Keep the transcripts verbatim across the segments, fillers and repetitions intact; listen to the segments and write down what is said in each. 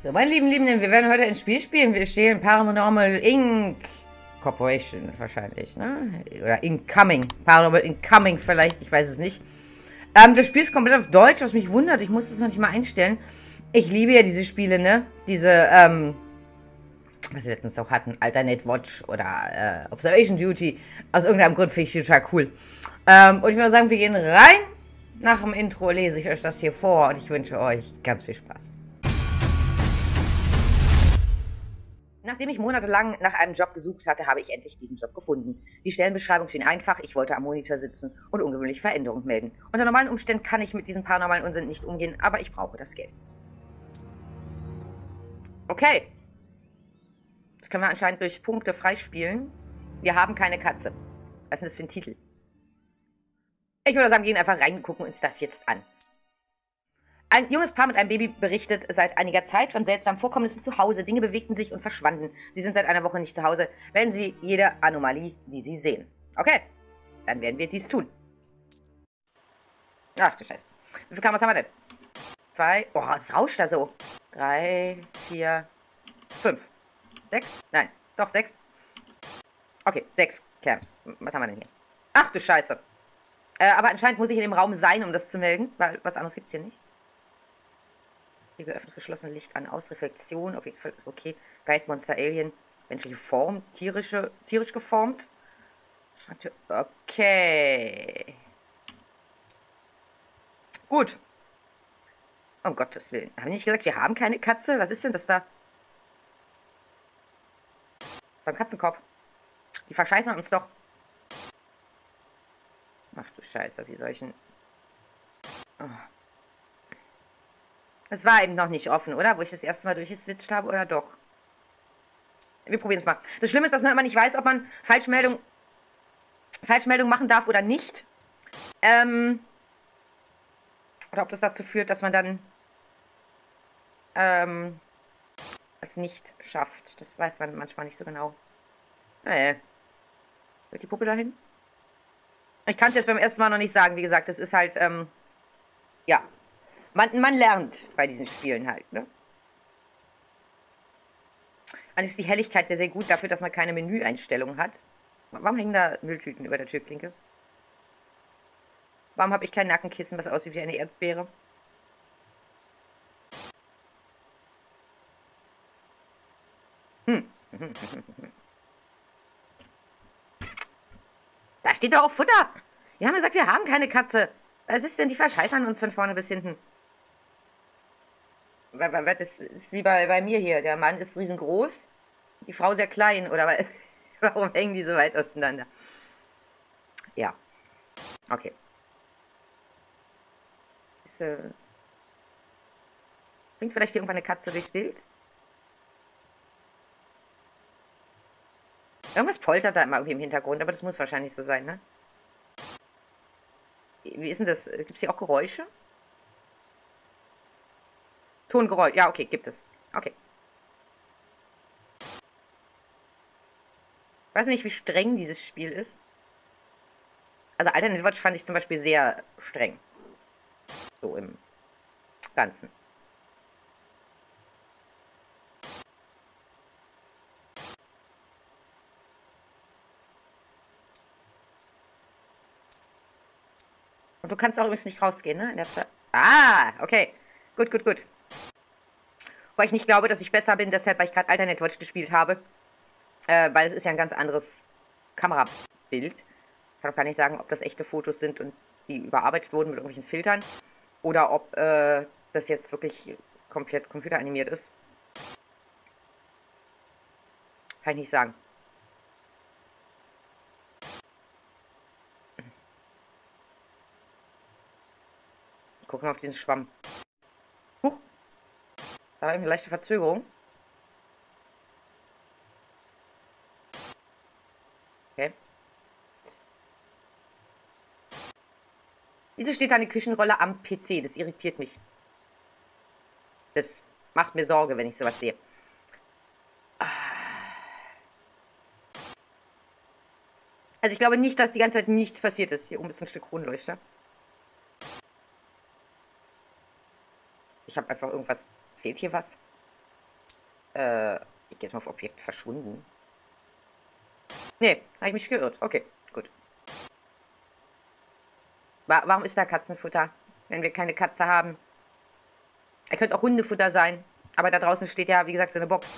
So, meine lieben Liebenden, wir werden heute ein Spiel spielen. Wir stehen Paranormal Incorporated. Corporation wahrscheinlich, ne? Oder Incoming. Paranormal Incoming vielleicht, ich weiß es nicht. Ähm, das Spiel ist komplett auf Deutsch, was mich wundert. Ich muss das noch nicht mal einstellen. Ich liebe ja diese Spiele, ne? Diese, ähm, was wir letztens auch hatten, Alternate Watch oder äh, Observation Duty. Aus irgendeinem Grund finde ich die total cool. Ähm, und ich würde sagen, wir gehen rein. Nach dem Intro lese ich euch das hier vor und ich wünsche euch ganz viel Spaß. Nachdem ich monatelang nach einem Job gesucht hatte, habe ich endlich diesen Job gefunden. Die Stellenbeschreibung schien einfach, ich wollte am Monitor sitzen und ungewöhnliche Veränderungen melden. Unter normalen Umständen kann ich mit diesem paranormalen Unsinn nicht umgehen, aber ich brauche das Geld. Okay. Das können wir anscheinend durch Punkte freispielen. Wir haben keine Katze. Was ist denn das für ein Titel? Ich würde sagen, wir gehen einfach rein und gucken uns das jetzt an. Ein junges Paar mit einem Baby berichtet seit einiger Zeit von seltsamen Vorkommnissen zu Hause. Dinge bewegten sich und verschwanden. Sie sind seit einer Woche nicht zu Hause. Melden Sie jede Anomalie, die Sie sehen. Okay, dann werden wir dies tun. Ach du Scheiße. Wie viele Kameras haben wir denn? Zwei. Oh, es rauscht da so. Drei, vier, fünf. Sechs? Nein, doch sechs. Okay, sechs Cams. Was haben wir denn hier? Ach du Scheiße. Äh, aber anscheinend muss ich in dem Raum sein, um das zu melden, weil was anderes gibt es hier nicht. Geöffnet, geschlossen, Licht an, aus, Reflexion, okay, okay, Geist, Monster, Alien, menschliche Form, tierische, tierisch geformt. Okay. Gut. Um Gottes Willen. Haben die nicht gesagt, wir haben keine Katze? Was ist denn das da? So ein Katzenkopf. Die verscheißen uns doch. Ach du Scheiße, wie solchen. Oh. Es war eben noch nicht offen, oder? Wo ich das erste Mal durchgeswitcht habe, oder doch? Wir probieren es mal. Das Schlimme ist, dass man immer nicht weiß, ob man Falschmeldung, Falschmeldung machen darf oder nicht. Ähm, oder ob das dazu führt, dass man dann ähm, es nicht schafft. Das weiß man manchmal nicht so genau. Naja. Wird die Puppe dahin? Ich kann es jetzt beim ersten Mal noch nicht sagen. Wie gesagt, das ist halt, ähm, ja. Man, man lernt bei diesen Spielen halt, ne? Dann ist die Helligkeit sehr, sehr gut dafür, dass man keine Menüeinstellungen hat. Warum hängen da Mülltüten über der Türklinke? Warum habe ich kein Nackenkissen, was aussieht wie eine Erdbeere? Hm. Da steht doch auch Futter. Wir haben gesagt, wir haben keine Katze. Was ist denn, die verscheißern uns von vorne bis hinten? Das ist wie bei, bei mir hier. Der Mann ist riesengroß, die Frau sehr klein. Oder warum hängen die so weit auseinander? Ja. Okay. Ist, äh, bringt vielleicht hier irgendwann eine Katze durchs Bild? Irgendwas poltert da immer irgendwie im Hintergrund, aber das muss wahrscheinlich so sein, ne? Wie ist denn das? Gibt es hier auch Geräusche? Tongeräusch. Ja, okay, gibt es. Okay. Ich weiß nicht, wie streng dieses Spiel ist. Also Alternate Watch fand ich zum Beispiel sehr streng. So im Ganzen. Und du kannst auch übrigens nicht rausgehen, ne? In der Zeit. Ah, okay. Gut, gut, gut. Weil ich nicht glaube, dass ich besser bin, deshalb, weil ich gerade Alternate Watch gespielt habe. Äh, weil es ist ja ein ganz anderes Kamerabild. Ich kann auch gar nicht sagen, ob das echte Fotos sind und die überarbeitet wurden mit irgendwelchen Filtern. Oder ob äh, das jetzt wirklich komplett computeranimiert ist. Kann ich nicht sagen. Ich gucke mal auf diesen Schwamm. Huch. Da war eine leichte Verzögerung. Okay. Wieso steht da eine Küchenrolle am P C? Das irritiert mich. Das macht mir Sorge, wenn ich sowas sehe. Also ich glaube nicht, dass die ganze Zeit nichts passiert ist. Hier oben ist ein Stück Kronleuchter. Ich habe einfach irgendwas. Fehlt hier was? Äh, ich gehe jetzt mal auf Objekt verschwunden. Nee, habe ich mich geirrt. Okay, gut. Wa warum ist da Katzenfutter, wenn wir keine Katze haben? Er könnte auch Hundefutter sein. Aber da draußen steht ja, wie gesagt, so eine Box.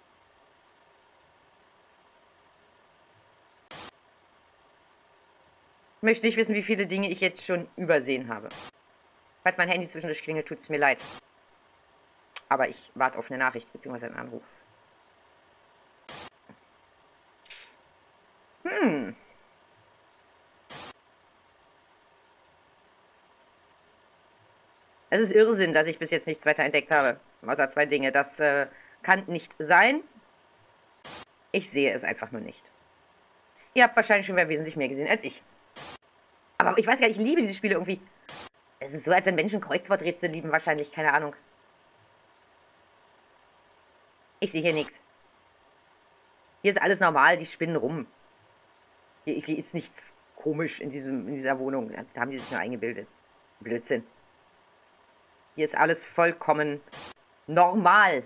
Ich möchte nicht wissen, wie viele Dinge ich jetzt schon übersehen habe. Falls mein Handy zwischendurch klingelt, tut es mir leid. Aber ich warte auf eine Nachricht bzw. einen Anruf. Hm. Es ist Irrsinn, dass ich bis jetzt nichts weiter entdeckt habe. Außer zwei Dinge. Das äh, kann nicht sein. Ich sehe es einfach nur nicht. Ihr habt wahrscheinlich schon wesentlich mehr gesehen als ich. Aber ich weiß gar nicht, ich liebe diese Spiele irgendwie. Es ist so, als wenn Menschen Kreuzworträtsel lieben, wahrscheinlich, keine Ahnung. Ich sehe hier nichts. Hier ist alles normal, die spinnen rum. Hier, hier ist nichts komisch in, diesem, in dieser Wohnung. Da haben die sich nur eingebildet. Blödsinn. Hier ist alles vollkommen normal.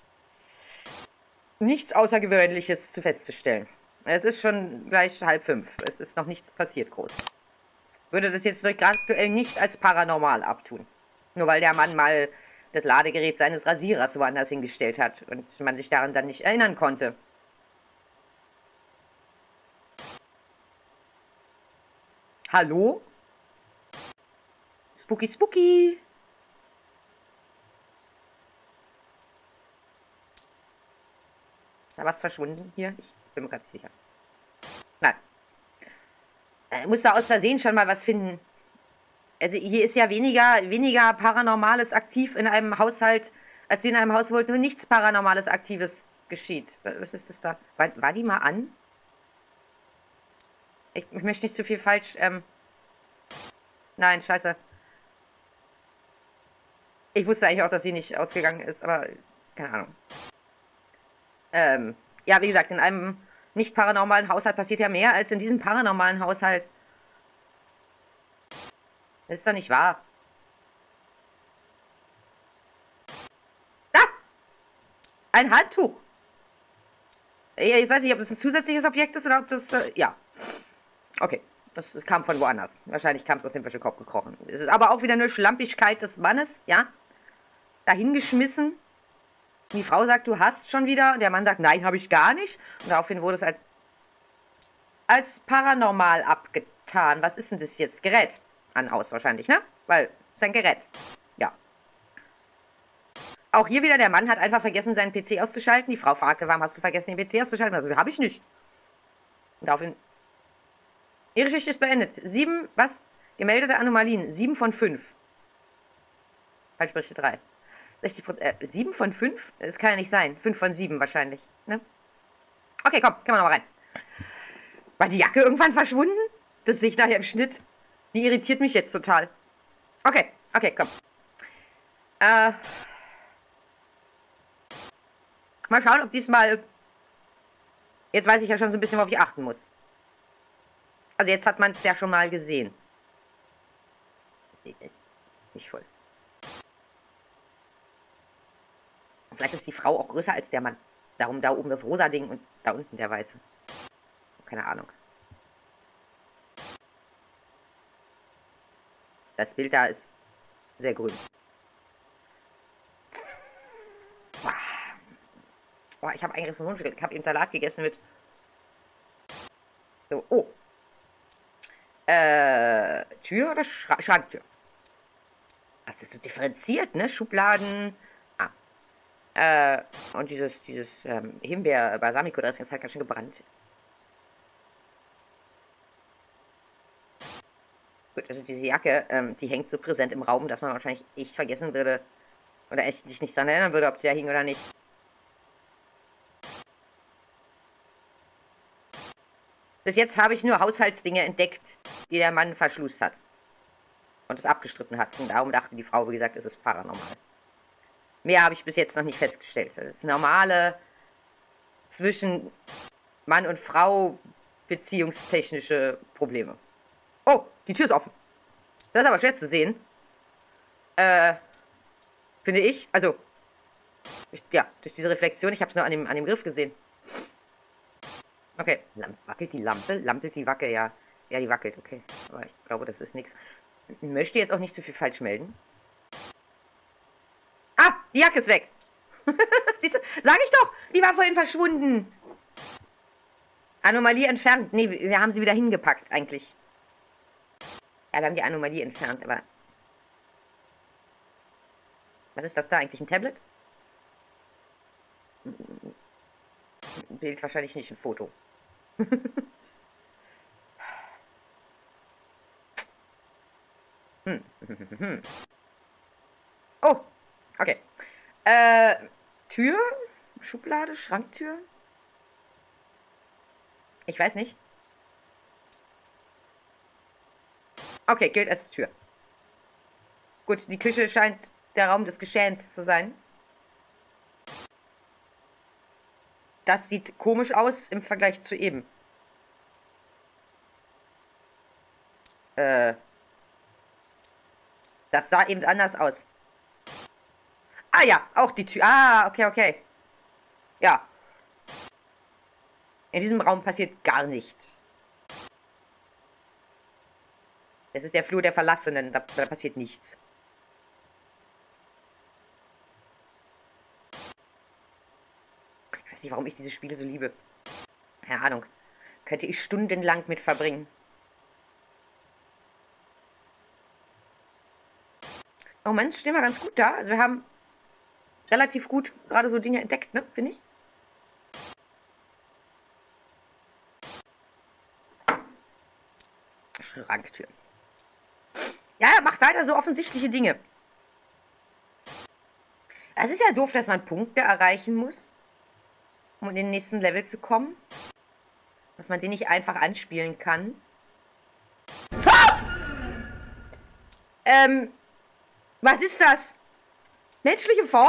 Nichts Außergewöhnliches zu festzustellen. Es ist schon gleich halb fünf. Es ist noch nichts passiert groß. Würde das jetzt durch aktuell nicht als paranormal abtun. Nur weil der Mann mal das Ladegerät seines Rasierers woanders hingestellt hat und man sich daran dann nicht erinnern konnte. Hallo? Spooky, spooky. Ist da was verschwunden hier? Ich bin mir gerade nicht sicher. Nein. Ich muss da aus Versehen schon mal was finden. Also hier ist ja weniger, weniger Paranormales aktiv in einem Haushalt, als wir in einem Haushalt nur nichts Paranormales Aktives geschieht. Was ist das da? War, war die mal an? Ich, ich möchte nicht zu viel falsch... Ähm Nein, scheiße. Ich wusste eigentlich auch, dass sie nicht ausgegangen ist, aber keine Ahnung. Ähm, ja, wie gesagt, in einem nicht paranormalen Haushalt passiert ja mehr als in diesem paranormalen Haushalt. Das ist doch nicht wahr. Da! Ein Handtuch. Jetzt weiß ich, ob das ein zusätzliches Objekt ist oder ob das... Äh, ja. Okay. Das, das kam von woanders. Wahrscheinlich kam es aus dem Wäschekorb gekrochen. Es ist aber auch wieder nur Schlampigkeit des Mannes, ja? Dahingeschmissen. Die Frau sagt, du hast schon wieder. Und der Mann sagt, nein, habe ich gar nicht. Und daraufhin wurde es als, als paranormal abgetan. Was ist denn das jetzt? Gerät. An, aus wahrscheinlich, ne? Weil, es ist ein Gerät. Ja. Auch hier wieder, der Mann hat einfach vergessen, seinen P C auszuschalten. Die Frau fragte, warum hast du vergessen, den P C auszuschalten? Also, habe ich nicht. Und daraufhin... Ihre Geschichte ist beendet. Sieben, was? Gemeldete Anomalien. Sieben von fünf. Falschberichte drei. sechzig Prozent, äh, sieben von fünf? Das kann ja nicht sein. Fünf von sieben wahrscheinlich, ne? Okay, komm, können wir nochmal rein. War die Jacke irgendwann verschwunden? Das sehe ich nachher im Schnitt. Die irritiert mich jetzt total. Okay, okay, komm. Äh. Mal schauen, ob diesmal... Jetzt weiß ich ja schon so ein bisschen, worauf ich achten muss. Also jetzt hat man es ja schon mal gesehen. Nicht voll. Und vielleicht ist die Frau auch größer als der Mann. Darum da oben das rosa Ding und da unten der weiße. Keine Ahnung. Das Bild da ist sehr grün. Boah, ich habe eigentlich so einen Ich habe eben Salat gegessen mit... So, oh. Äh, Tür oder Schra Schranktür? Das ist so differenziert, ne? Schubladen. Ah. Äh, und dieses, dieses ähm, Himbeer-Balsamico-Dressing ist halt ganz schön gebrannt. Gut, also diese Jacke, ähm, die hängt so präsent im Raum, dass man wahrscheinlich echt vergessen würde, oder echt sich nicht daran erinnern würde, ob die da hing oder nicht. Bis jetzt habe ich nur Haushaltsdinge entdeckt, die der Mann verschlust hat. Und es abgestritten hat. Und darum dachte die Frau, wie gesagt, es ist paranormal. Mehr habe ich bis jetzt noch nicht festgestellt. Das ist normale zwischen Mann und Frau beziehungstechnische Probleme. Oh, die Tür ist offen. Das ist aber schwer zu sehen. Äh, finde ich. Also, Durch, ja, durch diese Reflexion. Ich habe es nur an dem, an dem Griff gesehen. Okay. Lamp wackelt die Lampe? Lampelt die Wackel, ja. Ja, die wackelt, okay. Aber ich glaube, das ist nichts. Ich möchte jetzt auch nicht zu viel falsch melden. Ah, die Jacke ist weg. Siehst du, sag ich doch, die war vorhin verschwunden. Anomalie entfernt. Nee, wir haben sie wieder hingepackt, eigentlich. Ja, wir haben die Anomalie entfernt, aber... Was ist das da eigentlich? Ein Tablet? Ein Bild wahrscheinlich nicht, ein Foto. hm. Oh, okay. Äh, Tür? Schublade? Schranktür? Ich weiß nicht. Okay, gilt als Tür. Gut, die Küche scheint der Raum des Geschehens zu sein. Das sieht komisch aus im Vergleich zu eben. Äh. Das sah eben anders aus. Ah ja, auch die Tür. Ah, okay, okay. Ja. In diesem Raum passiert gar nichts. Es ist der Flur der Verlassenen. Da, da passiert nichts. Ich weiß nicht, warum ich diese Spiele so liebe. Keine Ahnung. Könnte ich stundenlang mit verbringen. Oh Mensch, stehen wir ganz gut da. Also wir haben relativ gut gerade so Dinge entdeckt, ne? Finde ich. Schranktür. Ja, er macht weiter so offensichtliche Dinge. Es ist ja doof, dass man Punkte erreichen muss, um in den nächsten Level zu kommen. Dass man den nicht einfach anspielen kann. Ah! Ähm, was ist das? Menschliche Form?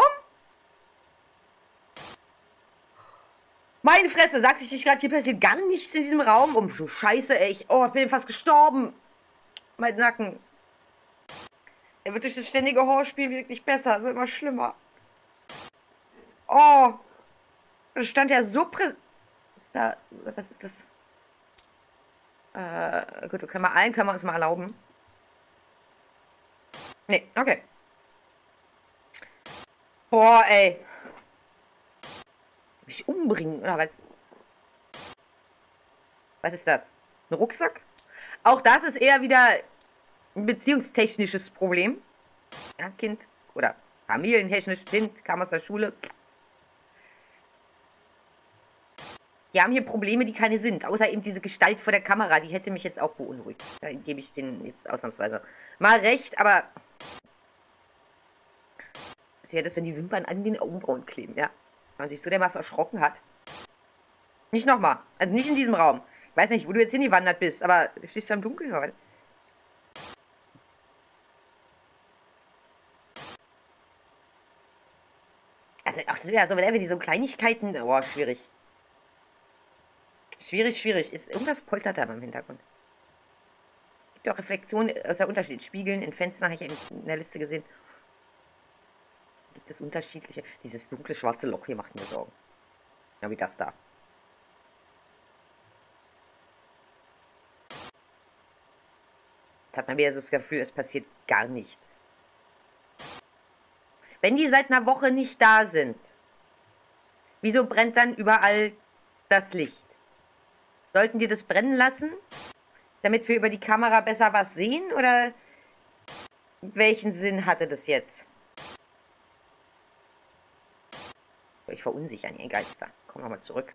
Meine Fresse, sagte ich dich gerade, hier passiert gar nichts in diesem Raum. Oh, du Scheiße, ey. Ich, oh, ich bin fast gestorben. Mein Nacken. Er wird durch das ständige Horrorspiel wirklich besser. Es ist immer schlimmer. Oh. Das stand ja so präsent. Ist da. Was ist das? Äh, gut, können wir allen, können wir uns mal erlauben. Nee, okay. Boah, ey. Mich umbringen, oder was? Was ist das? Ein Rucksack? Auch das ist eher wieder ein beziehungstechnisches Problem. Ja, Kind. Oder familientechnisch. Kind, kam aus der Schule. Wir haben hier Probleme, die keine sind. Außer eben diese Gestalt vor der Kamera. Die hätte mich jetzt auch beunruhigt. Da gebe ich denen jetzt ausnahmsweise mal recht, aber... Das wäre das, wenn die Wimpern an den Augenbrauen kleben, ja. Und sich so dermaßen erschrocken hat. Nicht nochmal. Also nicht in diesem Raum. Ich weiß nicht, wo du jetzt hingewandert bist, aber du stehst da im Dunkeln, oder? Also, ach, so, ja, so, wenn die so Kleinigkeiten... Oh, schwierig. Schwierig, schwierig. Ist irgendwas poltert da im Hintergrund. Gibt ja auch Reflexionen, aus der Unterschied. Spiegeln in Fenstern, habe ich in der Liste gesehen. Gibt es unterschiedliche. Dieses dunkle schwarze Loch hier macht mir Sorgen. Ja, wie das da. Jetzt hat man wieder so das Gefühl, es passiert gar nichts. Wenn die seit einer Woche nicht da sind, wieso brennt dann überall das Licht? Sollten die das brennen lassen, damit wir über die Kamera besser was sehen? Oder welchen Sinn hatte das jetzt? Ich verunsichern, ihr Geister. Kommen wir mal zurück.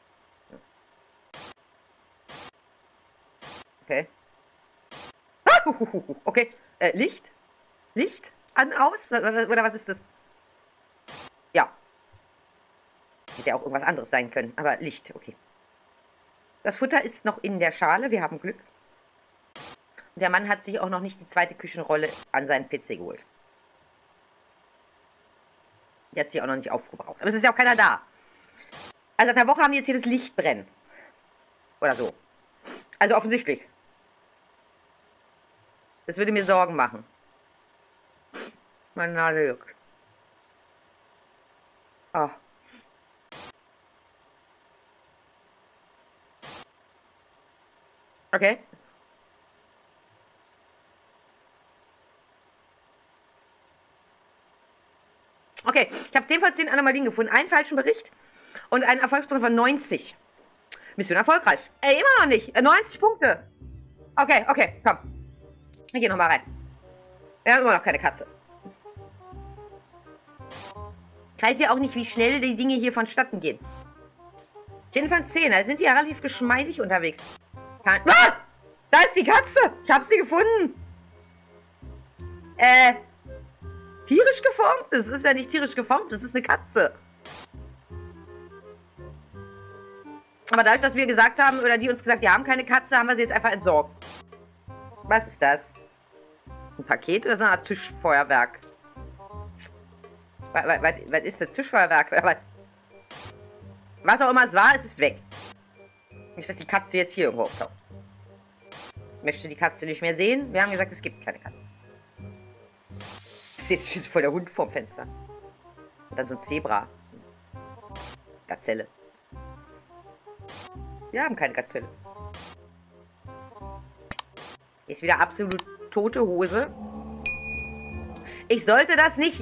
Okay. Ah, okay. Äh, Licht? Licht? An, aus? Oder was ist das? Ja. Hätte ja auch irgendwas anderes sein können. Aber Licht, okay. Das Futter ist noch in der Schale. Wir haben Glück. Und der Mann hat sich auch noch nicht die zweite Küchenrolle an seinen P C geholt. Die hat sich auch noch nicht aufgebraucht. Aber es ist ja auch keiner da. Also seit einer Woche haben die jetzt hier das Licht brennen. Oder so. Also offensichtlich. Das würde mir Sorgen machen. Meine Nase juckt. Okay. Okay, ich habe zehn von zehn Anomalien gefunden, einen falschen Bericht und einen Erfolgspunkt von neunzig. Mission erfolgreich. Ey, immer noch nicht. neunzig Punkte. Okay, okay, komm. Ich geh nochmal rein. Wir haben immer noch keine Katze. Ich weiß ja auch nicht, wie schnell die Dinge hier vonstatten gehen. zehn von zehn, da sind die ja relativ geschmeidig unterwegs. Kann ah! Da ist die Katze. Ich habe sie gefunden. Äh, tierisch geformt? Das ist ja nicht tierisch geformt, das ist eine Katze. Aber dadurch, dass wir gesagt haben, oder die uns gesagt, wir haben keine Katze, haben wir sie jetzt einfach entsorgt. Was ist das? Ein Paket oder so eine Art Tischfeuerwerk? Was, was, was ist das Tischfeuerwerk? Was, was auch immer es war, es ist weg. Nicht, dass die Katze jetzt hier irgendwo auftaucht. Ich möchte die Katze nicht mehr sehen. Wir haben gesagt, es gibt keine Katze. Das ist jetzt voll der Hund vorm Fenster. Und dann so ein Zebra. Gazelle. Wir haben keine Gazelle. Hier ist wieder absolut tote Hose. Ich sollte das nicht...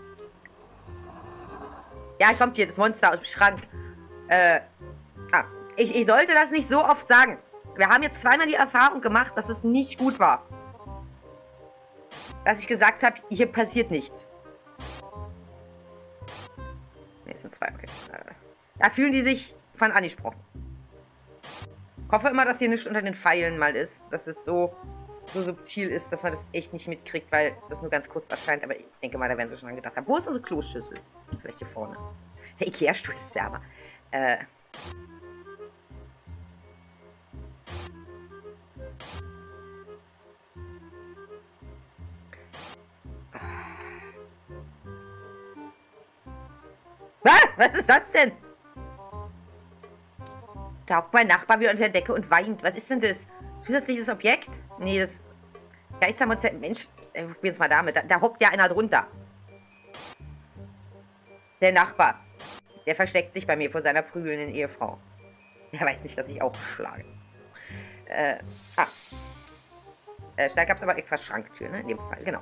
Ja, kommt hier das Monster aus dem Schrank. Äh, ah, ich, ich sollte das nicht so oft sagen. Wir haben jetzt zweimal die Erfahrung gemacht, dass es nicht gut war. Dass ich gesagt habe, hier passiert nichts. Ne, es sind zwei. Okay. Da fühlen die sich von angesprochen. Ich hoffe immer, dass hier nichts unter den Pfeilen mal ist. Dass es so, so subtil ist, dass man das echt nicht mitkriegt, weil das nur ganz kurz erscheint. Aber ich denke mal, da werden sie schon dran gedacht haben. Wo ist unsere Kloschüssel? Vielleicht hier vorne. Der Ikea-Stuhl ist ja aber. Äh. Was? Was ist das denn? Da hockt mein Nachbar wieder unter der Decke und weint. Was ist denn das? Zusätzliches Objekt? Nee, das... Geistermonster... Mensch, ich probiere es mal damit. Da, da hockt ja einer drunter. Der Nachbar. Der versteckt sich bei mir vor seiner prügelnden Ehefrau. Der weiß nicht, dass ich auch schlage. Äh, ah. Äh, da gab es aber extra Schranktür, ne? In dem Fall, genau.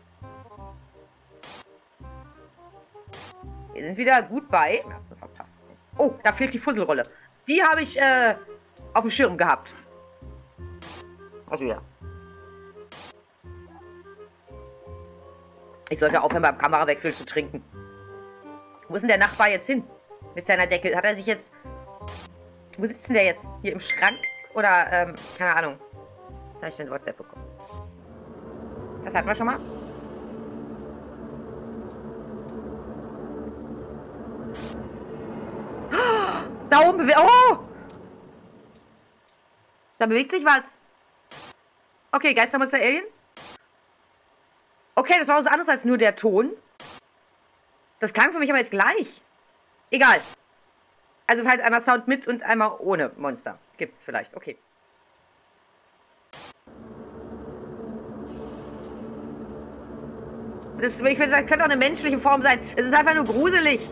Wir sind wieder gut bei... Schmerzen verpasst. Oh, da fehlt die Fusselrolle. Die habe ich, äh, auf dem Schirm gehabt. Also ja. Ich sollte aufhören, beim Kamerawechsel zu trinken. Wo ist denn der Nachbar jetzt hin? Mit seiner Decke. Hat er sich jetzt... Wo sitzt denn der jetzt? Hier im Schrank? Oder, ähm, keine Ahnung. Was habe ich denn WhatsApp bekommen? Das hatten wir schon mal. Da oben bewegt... Oh! Da bewegt sich was. Okay, Geistermonster Alien. Okay, das war was anderes als nur der Ton. Das klang für mich aber jetzt gleich. Egal. Also halt einmal Sound mit und einmal ohne Monster. Gibt's vielleicht. Okay. Das, ich würde sagen, könnte auch eine menschliche Form sein. Es ist einfach nur gruselig.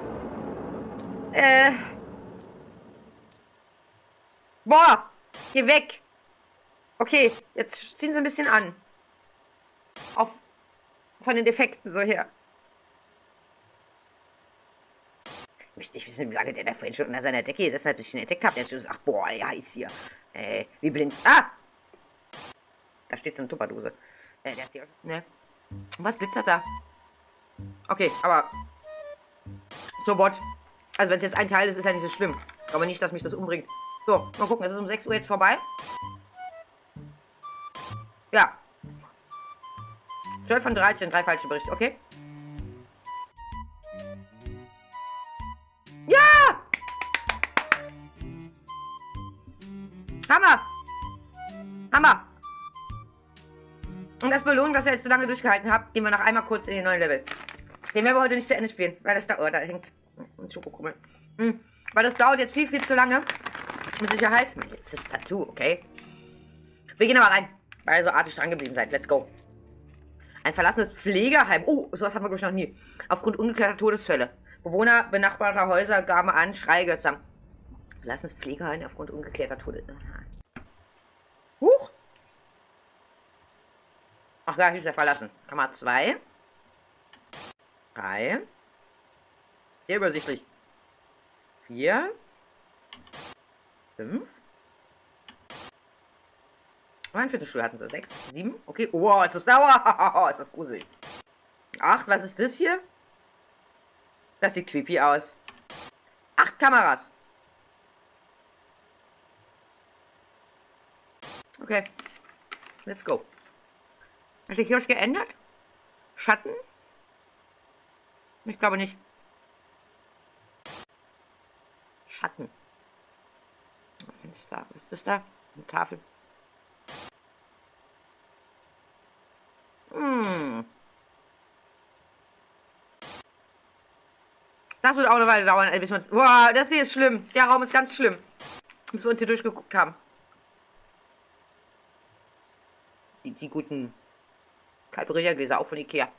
Äh... Boah, geh weg. Okay, jetzt ziehen sie ein bisschen an. Auf, von den Defekten so her. Ich möchte nicht wissen, wie lange der da vorhin schon unter seiner Decke gesessen hat, bis ich ihn entdeckt habe. Der hat schon gesagt, boah, ja, ist hier. Äh, wie blind. Ah! Da steht so eine Tupperdose. Äh, der hat sie auch... Ne. Was glitzert da? Okay, aber... So, what? Also, wenn es jetzt ein Teil ist, ist ja nicht so schlimm. Aber nicht, dass mich das umbringt. So, mal gucken, es ist um sechs Uhr jetzt vorbei. Ja. zwölf von dreizehn, drei falsche Berichte, okay. Ja! Hammer! Hammer! Und das Belohnung, dass ihr jetzt so lange durchgehalten habt, gehen wir noch einmal kurz in den neuen Level. Den werden wir heute nicht zu Ende spielen, weil das da... Oh, da hängt ein Schokokummel. Hm. Weil das dauert jetzt viel, viel zu lange. Mit Sicherheit. Jetzt ist das Tattoo, okay. Wir gehen aber rein, weil ihr so artig dran geblieben seid. Let's go. Ein verlassenes Pflegeheim. Oh, sowas haben wir, glaube ich, noch nie. Aufgrund ungeklärter Todesfälle. Bewohner benachbarter Häuser gaben an, Schreigötzer. Verlassenes Pflegeheim aufgrund ungeklärter Todesfälle. Ach ja, ich muss ja verlassen. Kammer zwei. drei. Sehr übersichtlich. vier. fünf. Mein Viertelstuhl hatten sie. sechs, sieben. Okay. Oh, ist das Dauer. Oh, ist das gruselig. acht. Was ist das hier? Das sieht creepy aus. acht Kameras. Okay. Let's go. Hat sich hier was geändert? Schatten? Ich glaube nicht. Schatten. Fenster. Was ist das da? Eine Tafel. Hm. Das wird auch eine Weile dauern, bis wir uns... Boah, das hier ist schlimm. Der Raum ist ganz schlimm. Bis wir uns hier durchgeguckt haben. Die, die guten Calperia-Gläser, auch von Ikea.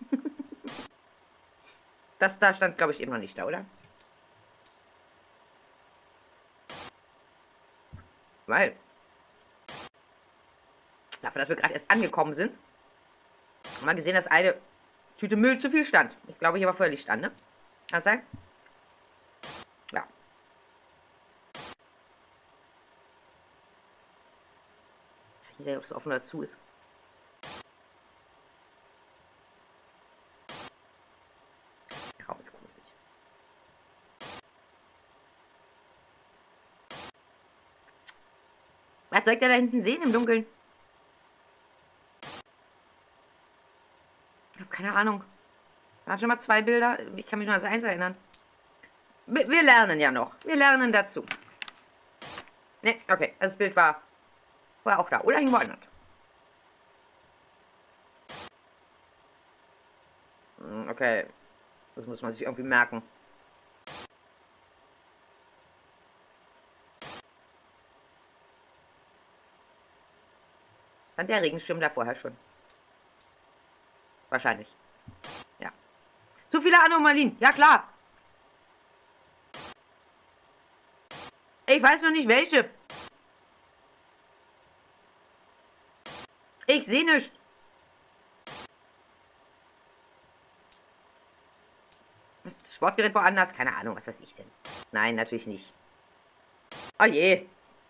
Das da stand, glaube ich, eben noch nicht da, oder? Weil... Dafür, dass wir gerade erst angekommen sind, haben wir gesehen, dass eine Tüte Müll zu viel stand. Ich glaube, hier war vorher Licht an, ne? Kann das sein? Ja. Ich weiß nicht, ob es offen oder zu ist. Der Raum ist gruselig. Was soll ich da hinten sehen im Dunkeln? Ich habe keine Ahnung. Da waren schon mal zwei Bilder. Ich kann mich nur an das eins erinnern. Wir, wir lernen ja noch. Wir lernen dazu. Ne, okay. Das Bild war vorher auch da. Oder irgendwo anders. Okay. Das muss man sich irgendwie merken. Stand der Regenschirm da vorher schon? Wahrscheinlich. Ja. Zu viele Anomalien. Ja, klar. Ich weiß noch nicht, welche. Ich sehe nichts. Ist das Sportgerät woanders? Keine Ahnung, was weiß ich denn? Nein, natürlich nicht. Oh je.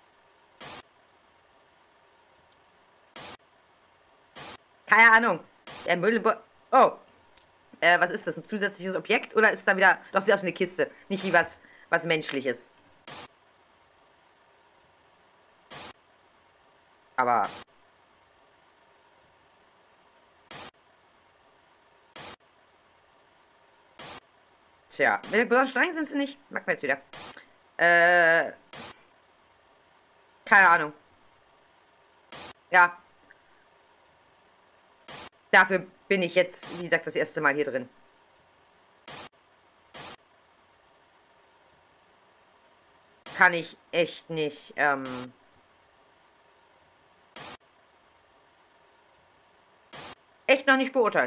Keine Ahnung. Der Müll... Oh. Äh, was ist das? Ein zusätzliches Objekt? Oder ist da wieder... Doch, sie aus eine Kiste. Nicht wie was, was Menschliches. Aber... Tja, besonders streng sind sie nicht. Mag man jetzt wieder. Äh... Keine Ahnung. Ja. Dafür bin ich jetzt, wie gesagt, das erste Mal hier drin. Kann ich echt nicht, ähm... echt noch nicht beurteilen.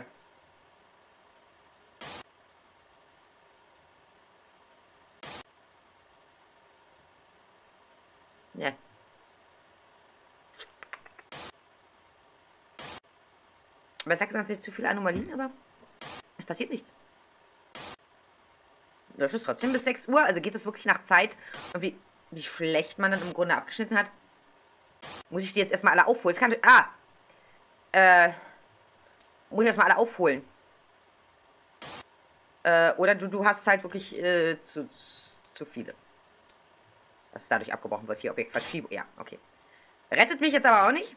Ja. Aber sagst du, das jetzt zu viele Anomalien, aber es passiert nichts. Läuft es trotzdem bis sechs Uhr? Also geht es wirklich nach Zeit? Und wie, wie schlecht man dann im Grunde abgeschnitten hat? Muss ich die jetzt erstmal alle aufholen? Das kann, ah! Äh... Muss ich erstmal alle aufholen. Äh, oder du, du hast halt wirklich äh, zu, zu viele. Dass es dadurch abgebrochen wird. Hier, Objektverschiebung. Ja, okay. Rettet mich jetzt aber auch nicht.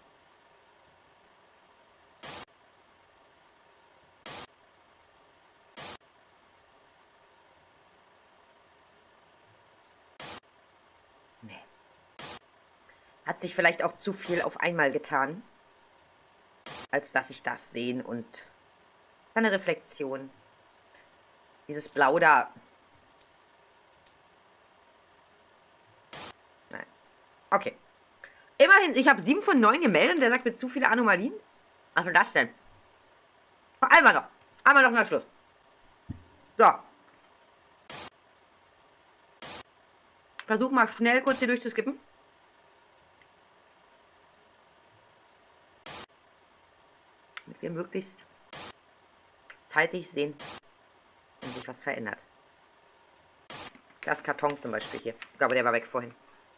Nee. Hat sich vielleicht auch zu viel auf einmal getan. Als dass ich das sehen und... eine Reflexion. Dieses Blau da... Nein. Okay. Immerhin, ich habe sieben von neun gemeldet und der sagt mir zu viele Anomalien. Was für das denn? Einmal noch. Einmal noch nach Schluss. So. Versuch mal schnell kurz hier durchzuskippen. wir möglichst zeitig sehen, wenn sich was verändert. Das Karton zum Beispiel hier. Ich glaube, der war weg vorhin.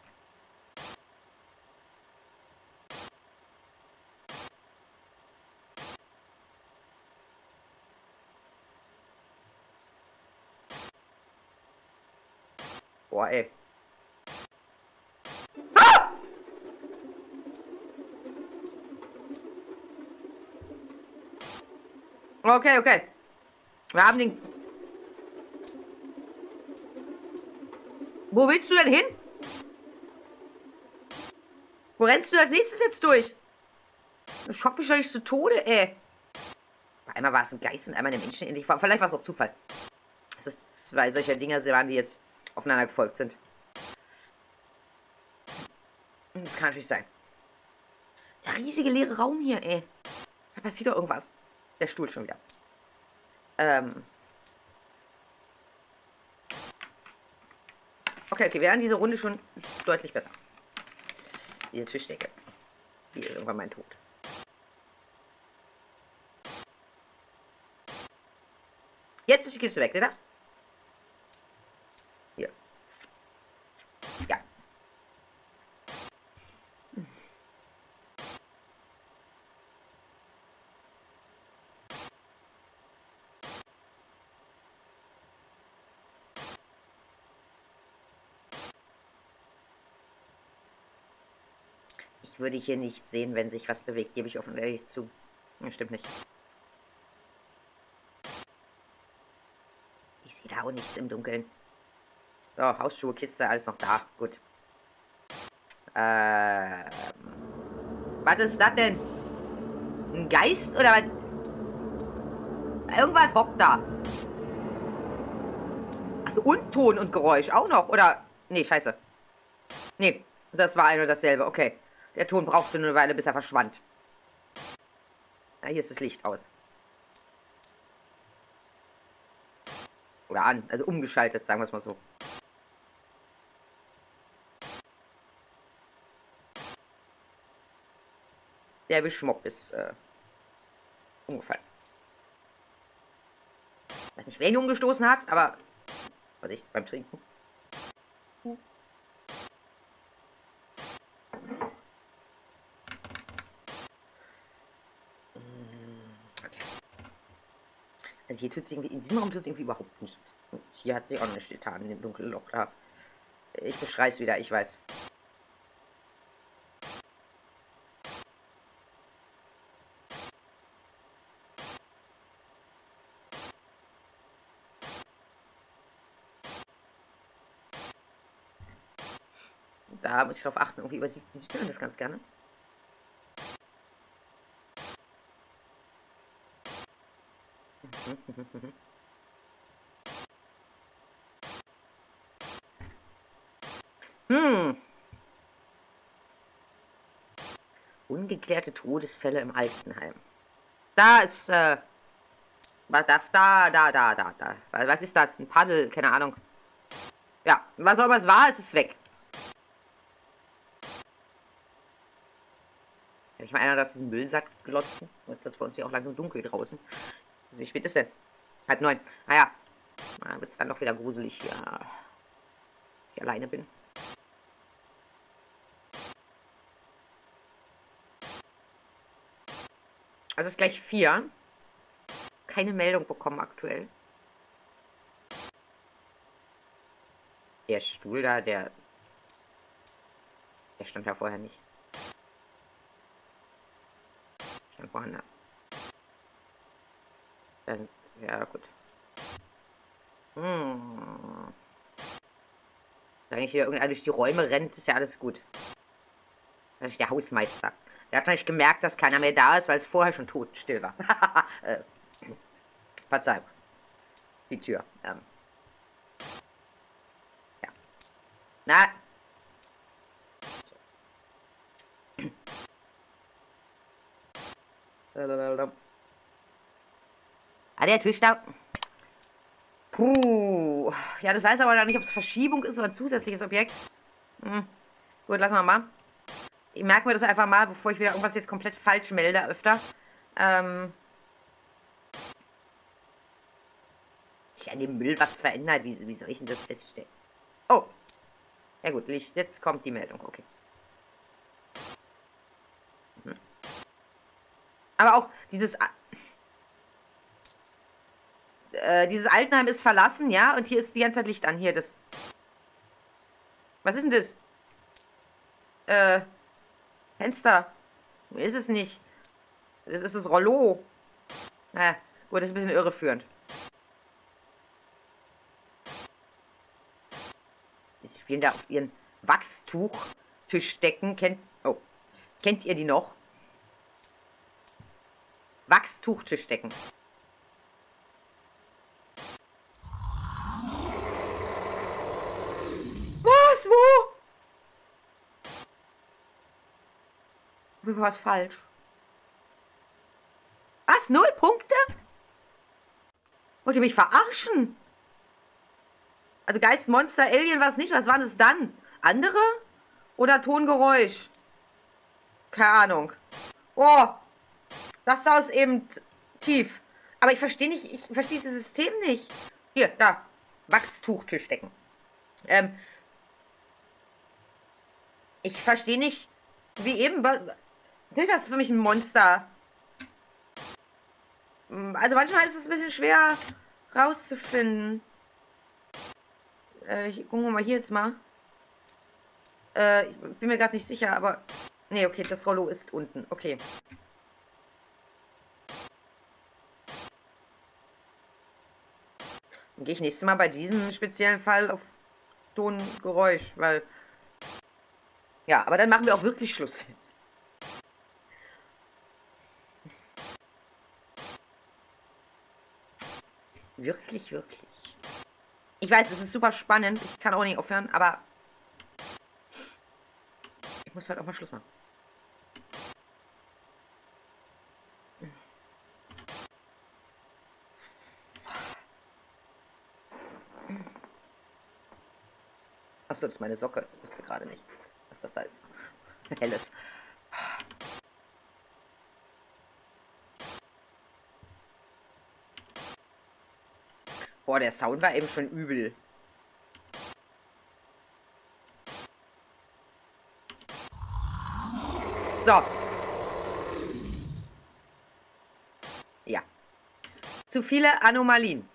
Boah, ey. Ah! Okay, okay. Wir haben den... Wo willst du denn hin? Wo rennst du als nächstes jetzt durch? Das schockt mich doch nicht zu Tode, ey. Einmal war es ein Geist und einmal eine Menschen. Vielleicht war es auch Zufall. Das ist zwei solcher Dinger waren, die jetzt aufeinander gefolgt sind. Das kann natürlich sein. Der riesige leere Raum hier, ey. Da passiert doch irgendwas. Der Stuhl schon wieder. Ähm. Okay, okay, wir haben diese Runde schon deutlich besser. Diese Tischdecke. Die ist irgendwann mein Tod. Jetzt ist die Kiste weg, seht ihr? Hier. Ja. Ich würde hier nicht sehen, wenn sich was bewegt, gebe ich offen und ehrlich zu. Das stimmt nicht. Ich sehe da auch nichts im Dunkeln. So, Hausschuhe, Kiste, alles noch da. Gut. Ähm. Was ist das denn? Ein Geist oder was? Irgendwas hockt da. Achso, und Ton und Geräusch auch noch. Oder. Nee, scheiße. Nee, das war ein und dasselbe. Okay. Der Ton brauchte nur eine Weile, bis er verschwand. Ja, hier ist das Licht aus. Oder an. Also umgeschaltet, sagen wir es mal so. Der Beschmuck ist äh, umgefallen. Ich weiß nicht, wer ihn umgestoßen hat, aber was ich beim Trinken. Okay. Also hier tut es irgendwie, in diesem Raum tut es irgendwie überhaupt nichts. Und hier hat sich auch nichts getan in dem dunklen Loch da. Ich beschreibe es wieder, ich weiß. Da muss ich drauf achten, irgendwie übersieht man das ganz gerne. Hm. Ungeklärte Todesfälle im Altenheim. Da ist, äh, was das da, da, da, da, da. Was ist das? Ein Paddel, keine Ahnung. Ja, was auch immer es war, es ist weg. Kann ich mal einer aus diesem Müllsack glotzen? Jetzt wird es bei uns hier auch langsam dunkel draußen. Also wie spät ist denn? Halb neun. Naja, na, wird es dann doch wieder gruselig hier. Ich alleine bin. Also ist gleich vier. Keine Meldung bekommen aktuell. Der Stuhl da, der... Der stand ja vorher nicht. Stand woanders. Dann, ja, gut. Hm. Wenn hier irgendeiner durch die Räume rennt, ist ja alles gut. Das ist der Hausmeister. Der hat noch nicht gemerkt, dass keiner mehr da ist, weil es vorher schon totenstill war. äh, Verzeihung. Die Tür. Ähm. Ja. Na. Ah, der Tisch da. Puh. Ja, das weiß aber noch nicht, ob es Verschiebung ist oder ein zusätzliches Objekt. Hm. Gut, lassen wir mal. Ich merke mir das einfach mal, bevor ich wieder irgendwas jetzt komplett falsch melde öfter. Ähm... sich an dem Müll was verändert. Wie, wie soll ich denn das feststellen? Oh! Ja gut, Licht. Jetzt kommt die Meldung. Okay. Hm. Aber auch dieses... Äh, dieses Altenheim ist verlassen, ja? Und hier ist die ganze Zeit Licht an. Hier, das... Was ist denn das? Äh... Fenster. Ist es nicht. Das ist das Rollo. Na, gut, das ist ein bisschen irreführend. Sie spielen da auf ihren Wachstuchtischdecken. Kennt, oh, kennt ihr die noch? Wachstuchtischdecken. Was? Wo? Wie war was falsch? Was? Null Punkte? Wollt ihr mich verarschen? Also Geist, Monster, Alien war es nicht. Was waren es dann? Andere? Oder Tongeräusch? Keine Ahnung. Oh, das saß eben tief. Aber ich verstehe nicht, ich verstehe dieses System nicht. Hier, da. Wachstuchtischdecken. Ähm. Ich verstehe nicht, wie eben. Natürlich war es für mich ein Monster. Also manchmal ist es ein bisschen schwer rauszufinden. Äh, gucken wir mal hier jetzt mal. Äh, ich bin mir gerade nicht sicher, aber... Nee, okay, das Rollo ist unten. Okay. Dann gehe ich nächstes Mal bei diesem speziellen Fall auf Tongeräusch, weil... Ja, aber dann machen wir auch wirklich Schluss jetzt. Wirklich, wirklich. Ich weiß, es ist super spannend. Ich kann auch nicht aufhören, aber... Ich muss halt auch mal Schluss machen. Achso, das ist meine Socke. Ich wusste gerade nicht, was das da ist. Helles. Boah, der Sound war eben schon übel. So. Ja. Zu viele Anomalien.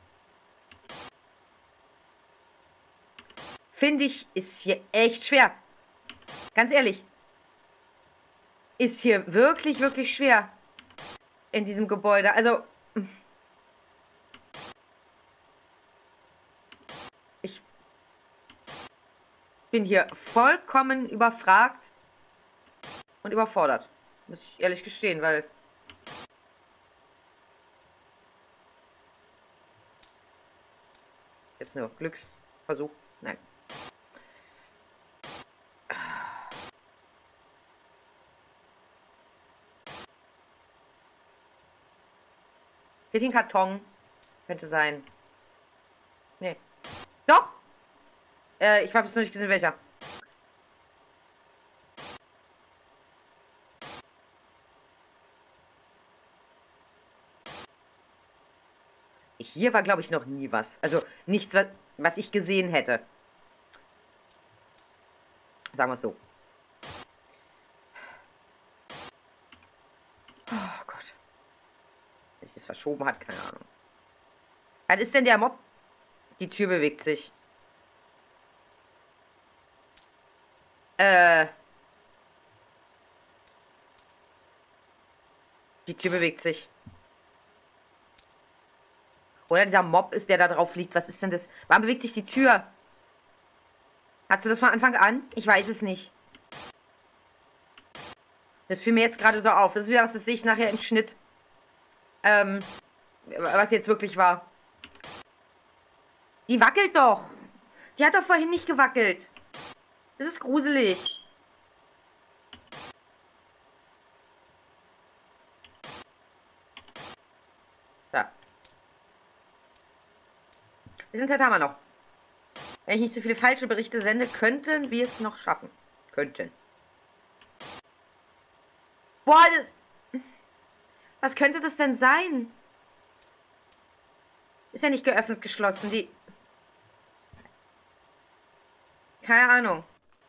Finde ich, ist hier echt schwer. Ganz ehrlich. Ist hier wirklich, wirklich schwer. In diesem Gebäude. Also... Ich bin hier vollkommen überfragt und überfordert. Muss ich ehrlich gestehen, weil... Jetzt nur Glücksversuch. Nein. Hier den Karton. Könnte sein. Nee. Doch! Äh, ich habe es noch nicht gesehen, welcher. Hier war, glaube ich, noch nie was. Also nichts, was, was ich gesehen hätte. Sagen wir es so. Oh Gott. Wenn sich das verschoben hat, keine Ahnung. Was ist denn der Mob? Die Tür bewegt sich. Äh. Die Tür bewegt sich. Oder dieser Mob ist, der da drauf liegt. Was ist denn das? Warum bewegt sich die Tür? Hat sie das von Anfang an? Ich weiß es nicht. Das fiel mir jetzt gerade so auf. Das ist wieder was, das sehe ich nachher im Schnitt. Ähm, was jetzt wirklich war. Die wackelt doch. Die hat doch vorhin nicht gewackelt. Das ist gruselig. Da. Wir sind Zeit haben wir noch. Wenn ich nicht so viele falsche Berichte sende, könnten wir es noch schaffen. Könnten. Boah, das... Was könnte das denn sein? Ist ja nicht geöffnet, geschlossen. Die... Keine Ahnung.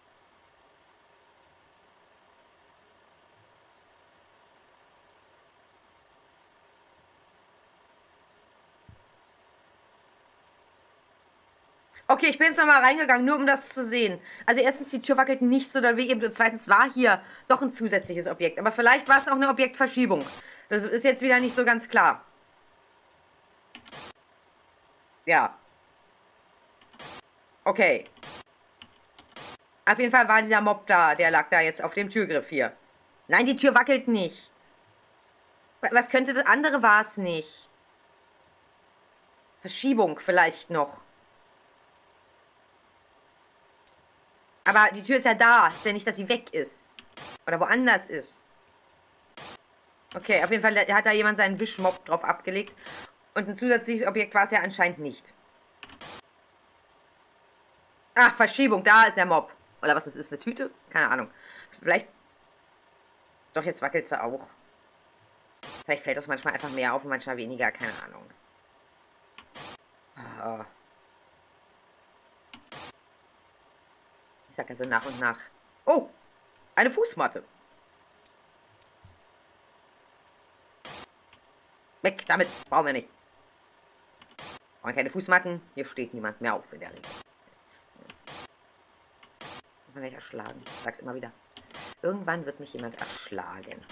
Okay, ich bin jetzt nochmal reingegangen, nur um das zu sehen. Also erstens, die Tür wackelt nicht so doll wie eben. Und zweitens war hier doch ein zusätzliches Objekt. Aber vielleicht war es auch eine Objektverschiebung. Das ist jetzt wieder nicht so ganz klar. Ja. Okay. Auf jeden Fall war dieser Mob da. Der lag da jetzt auf dem Türgriff hier. Nein, die Tür wackelt nicht. Was könnte das andere? War es nicht. Verschiebung vielleicht noch. Aber die Tür ist ja da. Ist ja nicht, dass sie weg ist. Oder woanders ist. Okay, auf jeden Fall hat da jemand seinen Wischmob drauf abgelegt. Und ein zusätzliches Objekt war es ja anscheinend nicht. Ach, Verschiebung. Da ist der Mob. Oder was das ist, eine Tüte? Keine Ahnung. Vielleicht... Doch, jetzt wackelt sie auch. Vielleicht fällt das manchmal einfach mehr auf und manchmal weniger. Keine Ahnung. Oh. Ich sag ja so nach und nach. Oh! Eine Fußmatte. Weg damit. Brauchen wir nicht. Brauchen keine Fußmatten. Hier steht niemand mehr auf in der Regel. Man wird erschlagen. Ich sag's immer wieder. Irgendwann wird mich jemand erschlagen.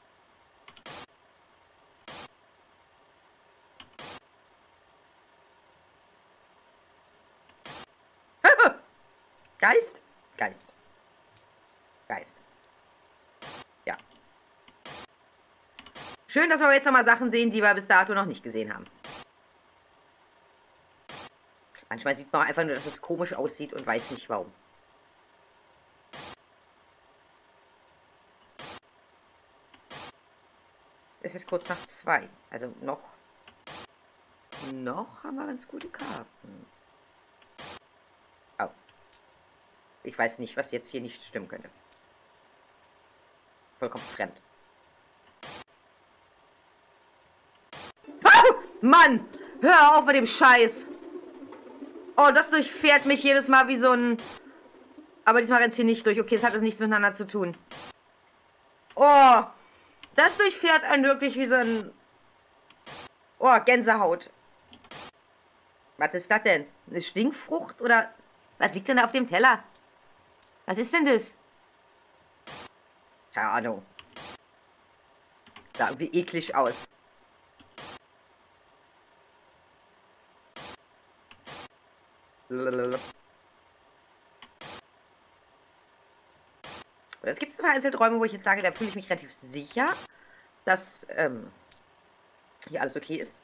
Geist? Geist. Geist. Ja. Schön, dass wir jetzt nochmal Sachen sehen, die wir bis dato noch nicht gesehen haben. Manchmal sieht man einfach nur, dass es komisch aussieht und weiß nicht warum. Es ist jetzt kurz nach zwei. Also noch... Noch haben wir ganz gute Karten. Oh. Ich weiß nicht, was jetzt hier nicht stimmen könnte. Vollkommen fremd. Oh, Mann! Hör auf mit dem Scheiß! Oh, das durchfährt mich jedes Mal wie so ein... Aber diesmal rennt es hier nicht durch. Okay, es hat es nichts miteinander zu tun. Oh! Das durchfährt einen wirklich wie so ein... Oh, Gänsehaut. Was ist das denn? Eine Stinkfrucht? Oder... Was liegt denn da auf dem Teller? Was ist denn das? Keine Ahnung. Sah irgendwie eklig aus. Oder es gibt so vereinzelt Räume, wo ich jetzt sage, da fühle ich mich relativ sicher, dass ähm, hier alles okay ist.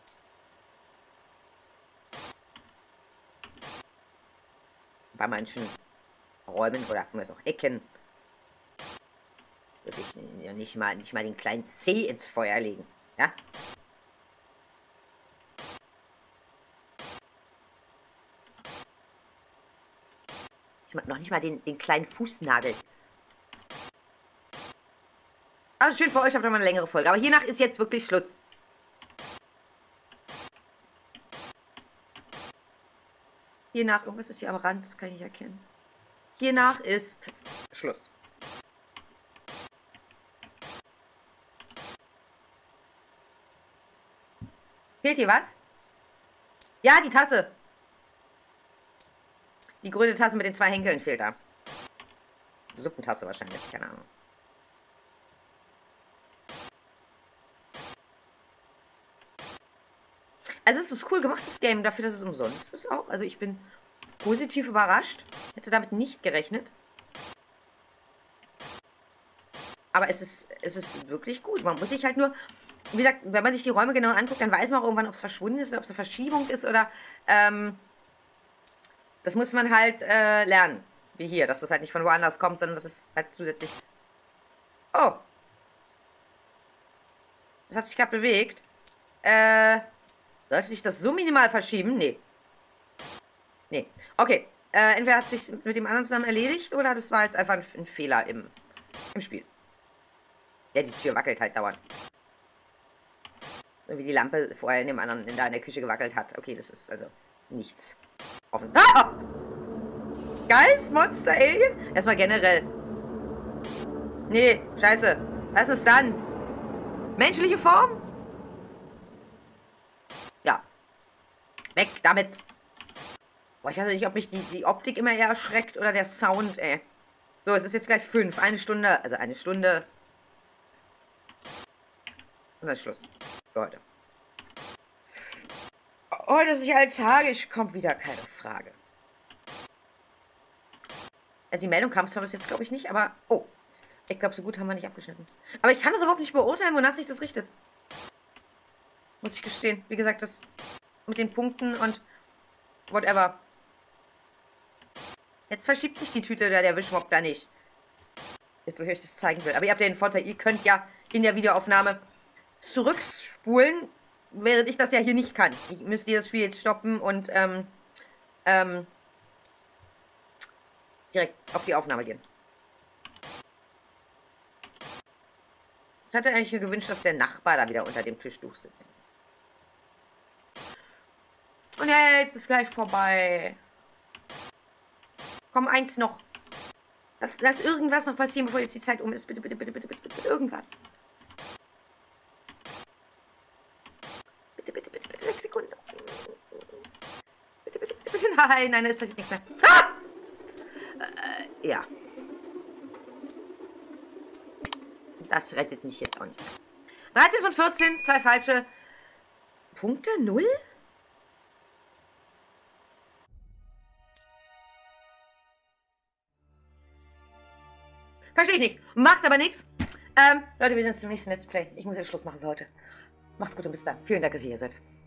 Bei manchen Räumen oder von mir auch Ecken würde ich ja nicht mal, nicht mal den kleinen Zeh ins Feuer legen. Ja? Ich mag noch nicht mal den, den kleinen Fußnagel. Also schön für euch, habt ihr mal eine längere Folge. Aber hiernach ist jetzt wirklich Schluss. Hiernach, irgendwas ist hier am Rand, das kann ich nicht erkennen. Hiernach ist Schluss. Fehlt hier was? Ja, die Tasse. Die grüne Tasse mit den zwei Henkeln fehlt da. Suppentasse wahrscheinlich, keine Ahnung. Also es ist ein cool gemachtes Game, dafür, dass es umsonst ist auch. Also ich bin positiv überrascht. Hätte damit nicht gerechnet. Aber es ist, es ist wirklich gut. Man muss sich halt nur... Wie gesagt, wenn man sich die Räume genau anguckt, dann weiß man auch irgendwann, ob es verschwunden ist oder ob es eine Verschiebung ist oder... Ähm, das muss man halt äh, lernen. Wie hier, dass das halt nicht von woanders kommt, sondern dass es halt zusätzlich... Oh. Das hat sich gerade bewegt. Äh... Sollte sich das so minimal verschieben? Nee. Nee. Okay. Äh, entweder hat sich mit dem anderen zusammen erledigt oder das war jetzt einfach ein, ein Fehler im, im Spiel. Ja, die Tür wackelt halt dauernd. Wie die Lampe vorher in dem anderen in, da in der Küche gewackelt hat. Okay, das ist also nichts offen. Ah! Geist, Monster, Alien? Erstmal generell. Nee, scheiße. Was ist dann? Menschliche Form? Ja. Weg damit. Boah, ich weiß nicht, ob mich die, die Optik immer eher erschreckt oder der Sound, ey. So, es ist jetzt gleich fünf. Eine Stunde, also eine Stunde. Und dann ist Schluss. Für heute. Heute ist nicht alltagisch, kommt wieder keine Frage. Also die Meldung kam zwar bis jetzt, glaube ich, nicht, aber... Oh, ich glaube, so gut haben wir nicht abgeschnitten. Aber ich kann das überhaupt nicht beurteilen, wonach sich das richtet. Muss ich gestehen. Wie gesagt, das mit den Punkten und whatever. Jetzt verschiebt sich die Tüte oder der Wischmopp da nicht. Jetzt, wo ich euch das zeigen will. Aber ihr habt ja den Vorteil, ihr könnt ja in der Videoaufnahme zurückspulen, während ich das ja hier nicht kann. Ich müsste das Spiel jetzt stoppen und ähm, ähm, direkt auf die Aufnahme gehen. Ich hatte eigentlich mir gewünscht, dass der Nachbar da wieder unter dem Tischtuch sitzt. Und jetzt ist gleich vorbei. Komm, eins noch. Lass, lass irgendwas noch passieren, bevor jetzt die Zeit um ist. Bitte, bitte, bitte, bitte, bitte, bitte, irgendwas. Bitte, bitte, bitte, bitte, sechs Sekunden. Bitte, bitte, bitte, bitte, nein, nein, es passiert nichts mehr. Ah! Äh, ja. Das rettet mich jetzt auch nicht mehr. dreizehn von vierzehn, zwei falsche. Punkte, null? Verstehe ich nicht. Macht aber nichts. Ähm, Leute, wir sehen uns zum nächsten Let's Play. Ich muss jetzt Schluss machen für heute. Macht's gut und bis dann. Vielen Dank, dass ihr hier seid.